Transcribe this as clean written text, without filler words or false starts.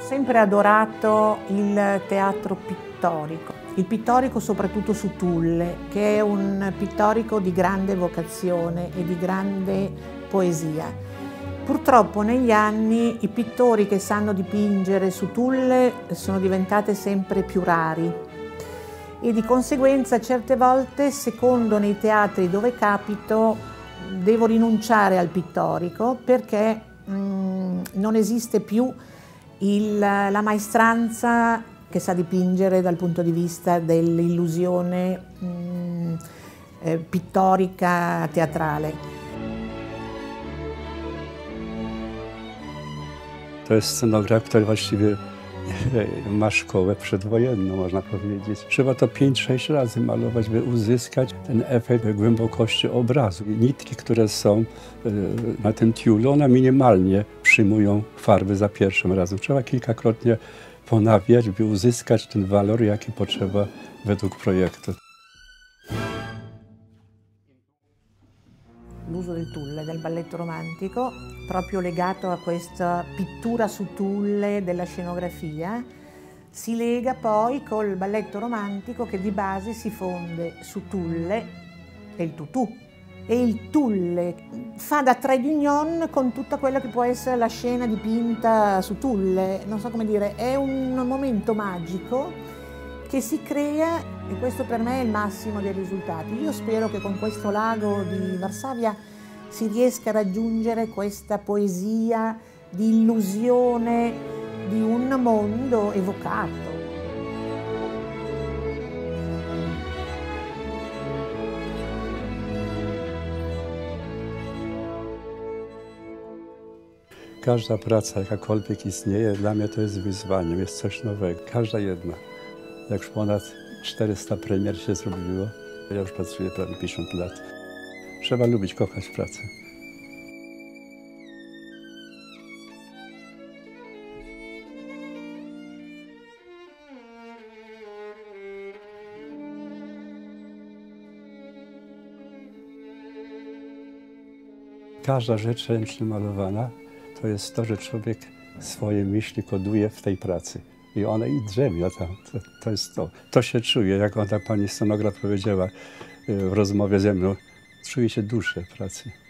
sempre adorato il teatro pittorico, il pittorico soprattutto su tulle, che è un pittorico di grande vocazione e di grande poesia. Purtroppo negli anni i pittori che sanno dipingere su tulle sono diventate sempre più rari e di conseguenza certe volte, secondo nei teatri dove capito, devo rinunciare al pittorico perché non esiste più la maestranza che sa dipingere dal punto di vista dell'illusione pittorica teatrale. To jest scenograf, który właściwie ma szkołę przedwojenną, można powiedzieć. Trzeba to 5-6 razy malować, by uzyskać ten efekt głębokości obrazu. Nitki, które są na tym tiulu, one minimalnie przyjmują farby za pierwszym razem. Trzeba kilkakrotnie ponawiać, by uzyskać ten walor, jaki potrzeba według projektu. L'uso del tulle, del balletto romantico, proprio legato a questa pittura su tulle della scenografia, si lega poi col balletto romantico che di base si fonde su tulle e il tutù. E il tulle fa da trait d'union con tutta quella che può essere la scena dipinta su tulle. Non so come dire, è un momento magico che si crea e questo per me è il massimo dei risultati. Io spero che con questo lago di Varsavia si riesca a raggiungere questa poesia di illusione di un mondo evocato. Każda praca, jakakolwiek istnieje, dla mnie to jest wyzwaniem, jest coś nowego. Każda jedna. Jak już ponad 400 premier się zrobiło, ja już pracuję prawie 50 lat. Trzeba lubić, kochać pracę. Każda rzecz ręcznie malowana to jest to, że człowiek swoje myśli koduje w tej pracy. I ona i drzemia tam. To jest to. To się czuje, jak ona pani scenograf powiedziała w rozmowie ze mną. Czuje się duszę pracy.